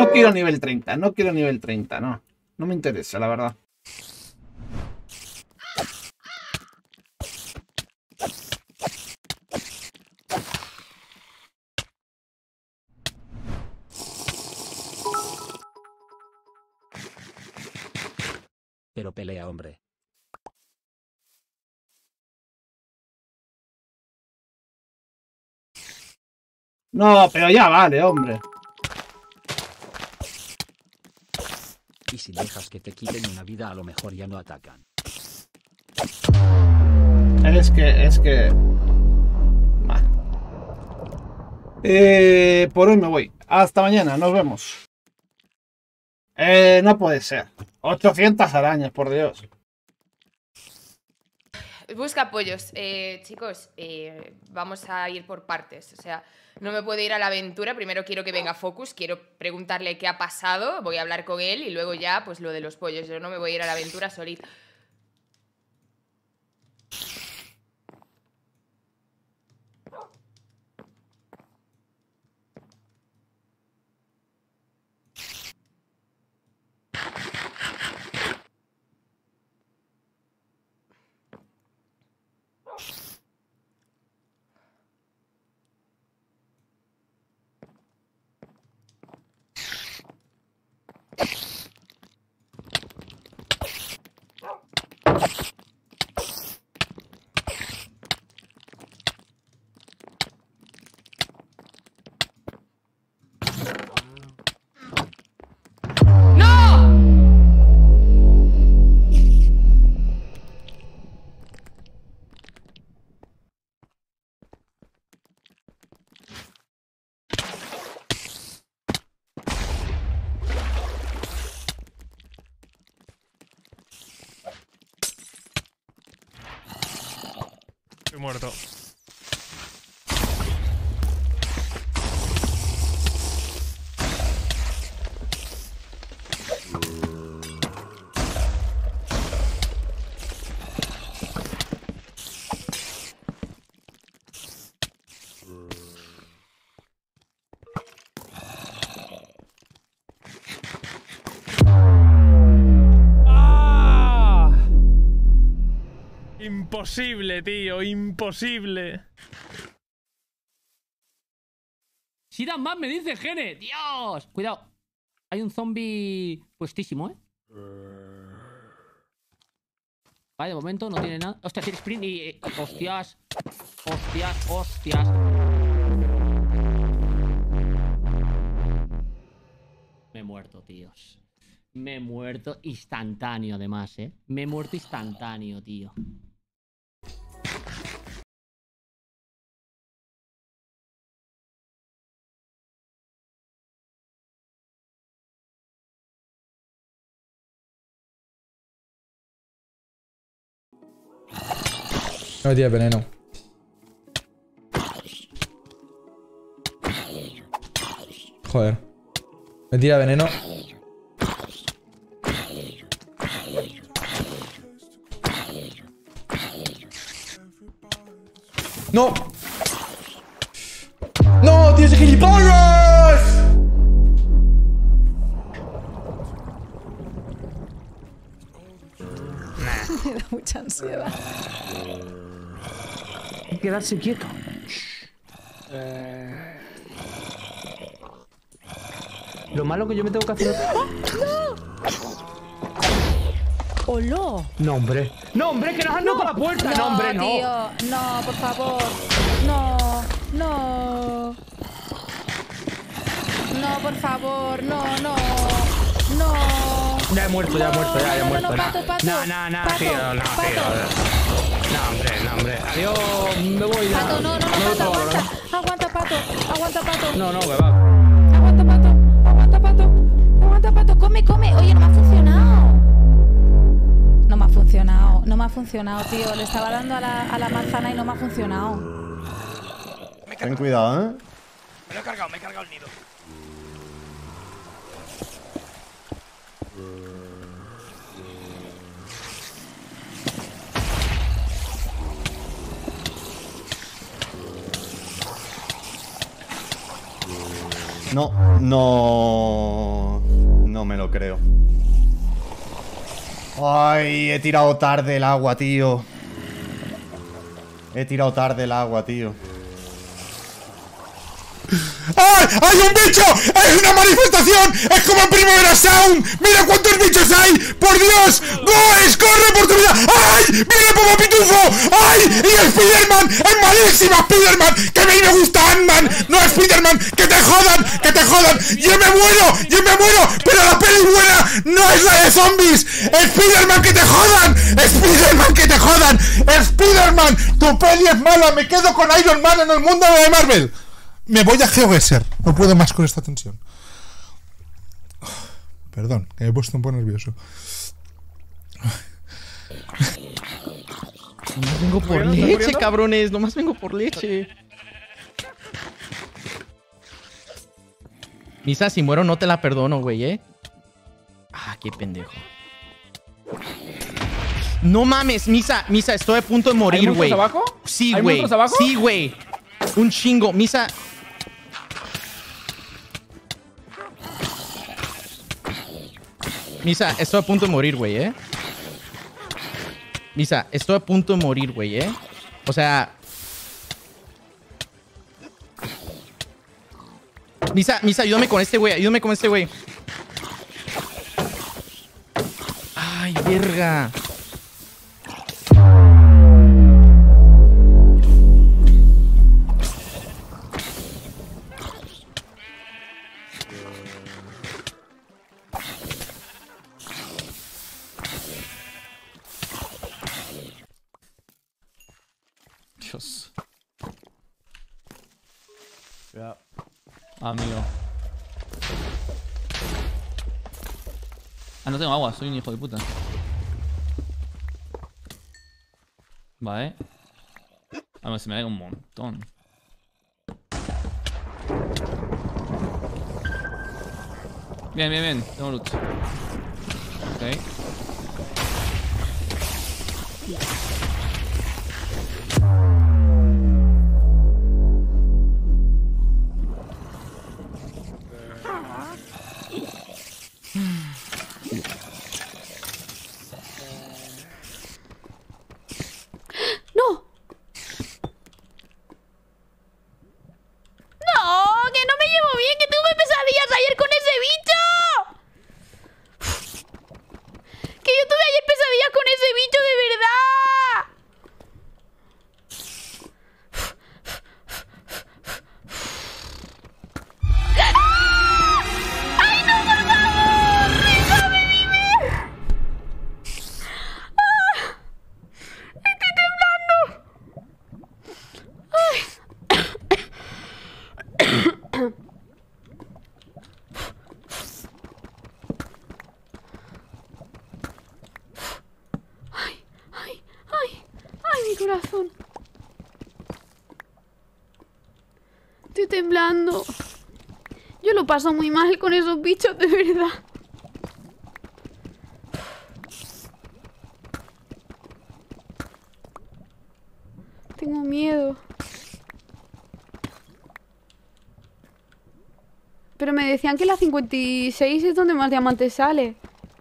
no quiero nivel 30, no quiero nivel 30, no. No me interesa, la verdad. Pero pelea, hombre. No, pero ya vale, hombre. Y si dejas que te quiten una vida, a lo mejor ya no atacan. Es que... Bah. Por hoy me voy. Hasta mañana, nos vemos. No puede ser. 800 arañas, por Dios. Busca apoyos. Chicos, vamos a ir por partes. O sea, no me puedo ir a la aventura. Primero quiero que venga Focus. Quiero preguntarle qué ha pasado. Voy a hablar con él y luego ya, pues lo de los pollos. Yo no me voy a ir a la aventura solita. Estoy muerto. Imposible, tío, imposible. Sidan más me dice Gene. Dios. Cuidado. Hay un zombie puestísimo, Vale, de momento no tiene nada. Hostia, tiene sprint y... hostias. Hostias, hostias. Me he muerto, tíos. Me he muerto instantáneo, además, Me he muerto instantáneo, tío. No tiene veneno. Joder. Me tira veneno. ¡No! ¡No, tío, ese gilipollas! Me da mucha ansiedad. Hay que quedarse quieto. Lo malo que yo me tengo que hacer... ¡Hola! No, hombre. No, hombre, que nos han roto la puerta. No, hombre, no. Tío, no, por favor. No, no. No, por favor, no. Ya he muerto, ya he muerto. No, pato. No, tío, no, tío. No, hombre. Adiós, me voy ya. Pato, no, pato, aguanta. Aguanta, pato. No, que va. Aguanta, pato. Come. Oye, no me ha funcionado. No me ha funcionado, tío. Le estaba dando a la manzana y no me ha funcionado. Ten cuidado, Me lo he cargado el nido. No me lo creo. Ay, he tirado tarde el agua, tío. He tirado tarde el agua, tío. ¡Ay! ¡Hay un bicho! ¡Es una manifestación! ¡Es como en Primavera Sound! ¡Mira cuántos bichos hay! ¡Por Dios! ¡Goes! ¡Corre por tu vida! ¡Ay! ¡Viene Popo Pitufo! ¡Ay! ¡Y Spiderman! ¡Es malísima Spiderman! ¡Que a mí me gusta Ant-Man! ¡No Spiderman! ¡Que te jodan! ¡Que te jodan! ¡Yo me muero! ¡Yo me muero! ¡Pero la peli buena no es la de zombies! ¡Spiderman! ¡Que te jodan! ¡Spiderman! ¡Que te jodan! ¡Spiderman! ¡Tu peli es mala! ¡Me quedo con Iron Man en el mundo de Marvel! Me voy a GeoGuessr. No puedo más con esta tensión. Perdón, que me he puesto un poco nervioso. Nomás vengo por leche, cabrones. Nomás vengo por leche. Misa, si muero no te la perdono, güey, ¿eh? Ah, qué pendejo. No mames, Misa, estoy a punto de morir, güey. ¿Hay monstruos abajo? Sí, ¿Hay güey. monstruos abajo? Sí, güey. Un chingo, Misa. Misa, estoy a punto de morir, güey, ¿eh? Misa, estoy a punto de morir, güey, ¿eh? O sea... Misa, ayúdame con este güey, ayúdame con este güey. Ay, verga. Dios. Ya. Amigo. Ah, no tengo agua, soy un hijo de puta. Vale. A ver, se me da un montón. Bien. Tengo loot. Ok. Corazón. Estoy temblando. Yo lo paso muy mal con esos bichos, de verdad. Tengo miedo. Pero me decían que la 56 es donde más diamantes sale.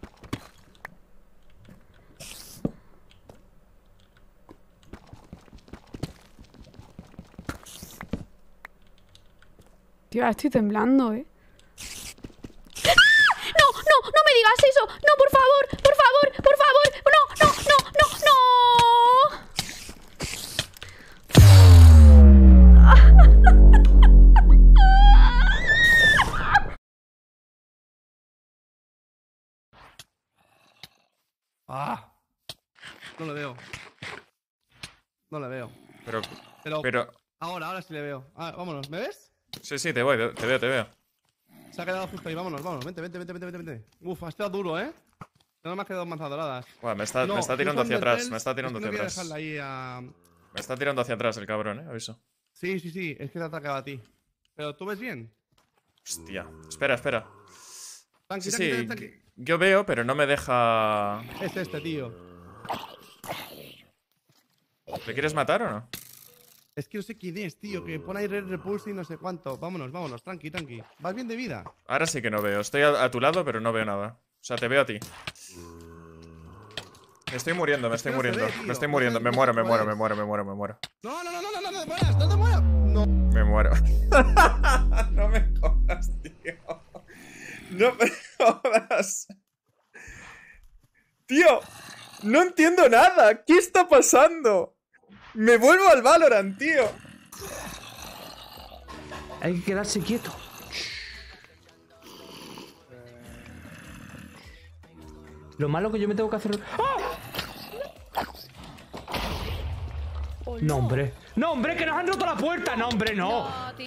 Tío, estoy temblando, ¿eh? ¡Ah! ¡No! ¡No me digas eso! ¡No, por favor! ¡Por favor! ¡Por favor! ¡Ah! No le veo. No le veo. Pero... Ahora sí le veo. Ah, vámonos. ¿Me ves? Sí, te veo. Se ha quedado justo ahí. Vámonos. Vente. Uf, ha estado duro, ¿eh? No me ha quedado manzas doradas. Bueno, me está tirando hacia atrás. Me está tirando hacia atrás el cabrón, aviso. Sí. Es que te ha atacado a ti. Pero ¿tú ves bien? Hostia. Espera. Tranqui. Yo veo, pero no me deja... Es este, tío. ¿Le quieres matar o no? Es que no sé quién es, tío, que pone ahí Red Repulse y no sé cuánto. Vámonos, vámonos, tranqui, tranqui. ¿Vas bien de vida? Ahora sí que no veo. Estoy a tu lado, pero no veo nada. O sea, te veo a ti. Me estoy muriendo, me estoy muriendo. Me estoy muriendo, me muero, me muero, me muero, me muero, me muero. No, no, no, no, no, no te mueras, no te mueras. No. Me muero. No me jodas, tío. No me jodas. Tío, no entiendo nada. ¿Qué está pasando? Me vuelvo al Valorant, tío. Hay que quedarse quieto. Lo malo que yo me tengo que hacer... ¡Ah! No, hombre. No, hombre, que nos han roto la puerta. No, hombre, no.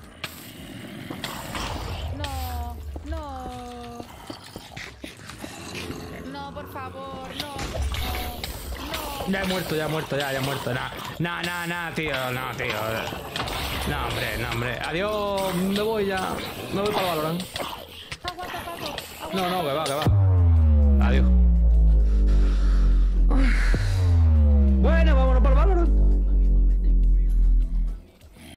No, no. No, por favor, no. Ya he muerto, ya he muerto, ya he muerto. Nah, tío, no, tío. No, hombre, no, hombre. Adiós, me voy ya. Me voy para Valorant. No, que va, que va. Adiós.